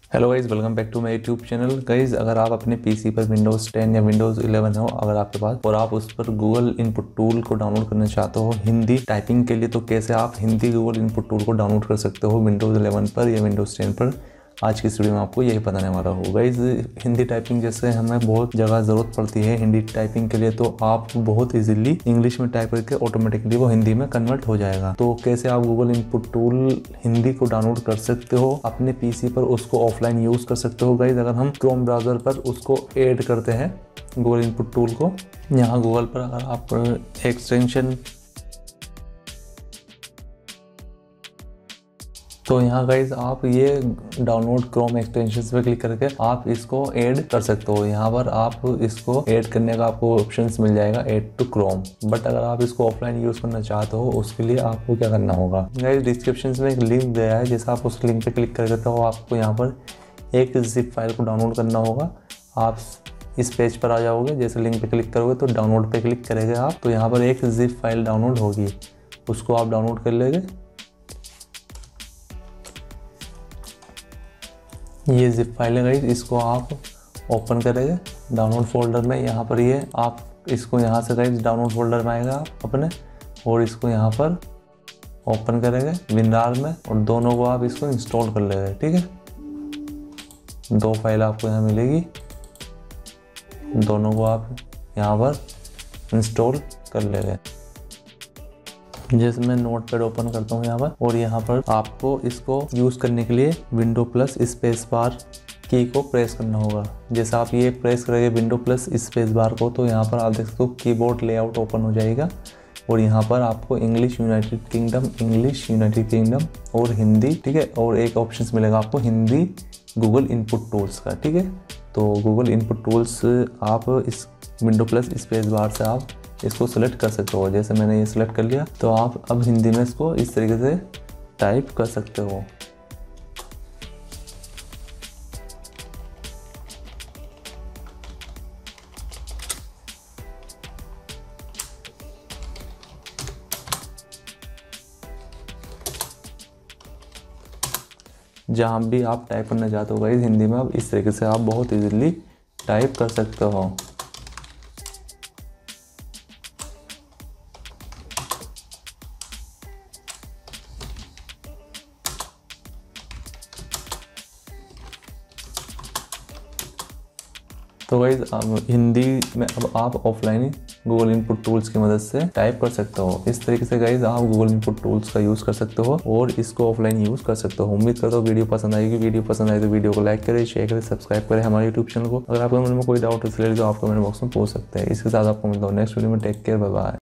Hello guys, welcome back to my YouTube channel. Guys, अगर आप अपने पीसी पर विंडोज़ 10 या विंडोज़ 11 हो अगर आपके पास और आप उस पर गूगल इनपुट टूल को डाउनलोड करना चाहते हो हिंदी टाइपिंग के लिए, तो कैसे आप हिंदी गूगल इनपुट टूल को डाउनलोड कर सकते हो विंडोज़ 11 पर या विंडोज़ 10 पर। आज की इस वीडियो में आपको यही बताने वाला हूँ। गाइज़, हिंदी टाइपिंग जैसे हमें बहुत जगह ज़रूरत पड़ती है हिंदी टाइपिंग के लिए, तो आप बहुत इजीली इंग्लिश में टाइप करके ऑटोमेटिकली वो हिंदी में कन्वर्ट हो जाएगा। तो कैसे आप गूगल इनपुट टूल हिंदी को डाउनलोड कर सकते हो अपने पीसी पर, उसको ऑफलाइन यूज़ कर सकते हो। गाइज़, अगर हम क्रोम ब्राउज़र पर उसको ऐड करते हैं गूगल इनपुट टूल को, यहाँ गूगल पर अगर आप एक्सटेंशन, तो यहाँ गाइज आप ये डाउनलोड क्रोम एक्सटेंशन पे क्लिक करके आप इसको ऐड कर सकते हो। यहाँ पर आप इसको ऐड करने का आपको ऑप्शंस मिल जाएगा ऐड टू क्रोम। बट अगर आप इसको ऑफलाइन यूज़ करना चाहते हो उसके लिए आपको क्या करना होगा, गाइज डिस्क्रिप्शन में एक लिंक दिया है, जैसे आप उस लिंक पे क्लिक करके तो आपको यहाँ पर एक जिप फाइल को डाउनलोड करना होगा। आप इस पेज पर आ जाओगे, जैसे लिंक पे क्लिक करोगे तो डाउनलोड पे क्लिक करेंगे आप, तो यहाँ पर एक जिप फाइल डाउनलोड होगी, उसको आप डाउनलोड कर लेंगे। ये जिप फाइल है गाइस, इसको आप ओपन करेंगे डाउनलोड फोल्डर में। यहाँ पर ये आप इसको यहाँ से गाइस डाउनलोड फोल्डर में आएगा आप अपने, और इसको यहाँ पर ओपन करेंगे विनरार में, और दोनों को आप इसको इंस्टॉल कर लेंगे। ठीक है, दो फाइल आपको यहाँ मिलेगी, दोनों को आप यहाँ पर इंस्टॉल कर लेंगे। जैसे मैं नोटपैड ओपन करता हूँ यहाँ पर, और यहाँ पर आपको इसको यूज़ करने के लिए विंडो प्लस स्पेस बार की को प्रेस करना होगा। जैसे आप ये प्रेस करेंगे विंडो प्लस स्पेस बार को, तो यहाँ पर आप देख सकते हो कीबोर्ड लेआउट ओपन हो जाएगा, और यहाँ पर आपको इंग्लिश यूनाइटेड किंगडम और हिंदी, ठीक है, और एक ऑप्शन मिलेगा आपको हिंदी गूगल इनपुट टूल्स का। ठीक है, तो गूगल इनपुट टूल्स आप इस विंडो प्लस स्पेस बार से आप इसको सेलेक्ट कर सकते हो। जैसे मैंने ये सिलेक्ट कर लिया, तो आप अब हिंदी में इसको इस तरीके से टाइप कर सकते हो। जहाँ भी आप टाइप करना चाहते हो गाइस हिंदी में, अब इस तरीके से आप बहुत इजीली टाइप कर सकते हो। तो गाइज अब हिंदी में अब आप ऑफलाइन गूगल इनपुट टूल्स की मदद से टाइप कर सकते हो। इस तरीके से गाइज आप गूगल इनपुट टूल्स का यूज़ कर सकते हो और इसको ऑफलाइन यूज़ कर सकते हो। उम्मीद करता हूँ वीडियो पसंद आएगी। वीडियो पसंद आए तो वीडियो को लाइक करें, शेयर करें, सब्सक्राइब करें हमारे यूट्यूब चैनल को। अगर आपके मन में कोई डाउट है तो आप कमेंट बॉक्स में पूछ सकते हैं। इसके साथ आपको मिलता हूँ नेक्स्ट वीडियो में। Take care, bye bye.